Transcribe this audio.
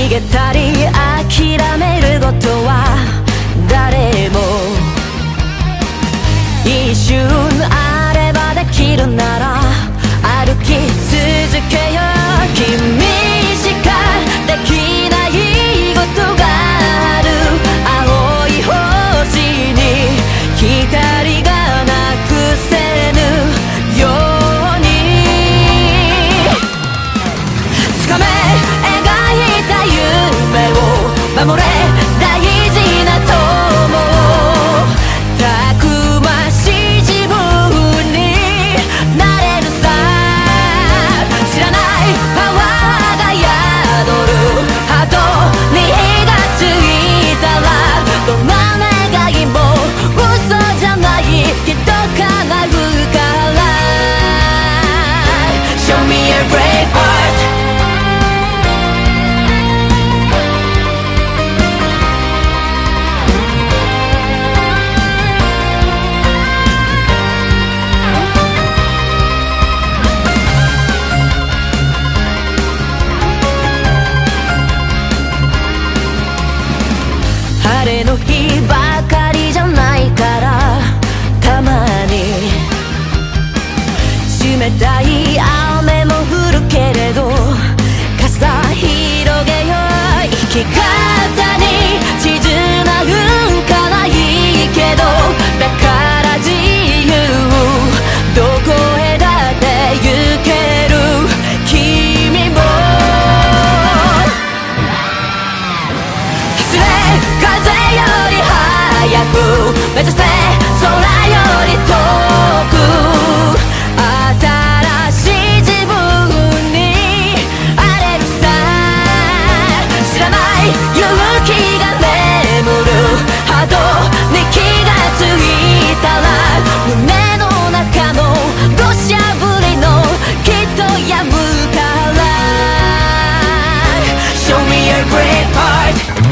逃げたり諦めることは誰も一瞬あればできるなら歩き続けよう。君しかできないことがある。青い星に光がなくせぬようにつかめ描いた夢を守れ大事な友をたくましい自分になれるさ。知らないパワーが宿るハートに火がついたらどんな願いも嘘じゃないきっと叶うから Show me a brave heart。晴れの日ばかりじゃないからたまに冷たい雨も降るけれど傘広げよう。生き方に地図なんかないけどだから自由どこへだって行ける君も風より速く目指せ空より遠く新しい自分にあれるさ。知らない勇気が眠るハートに気がついたら胸の中の土砂降りのきっと止むから Show me your brave heart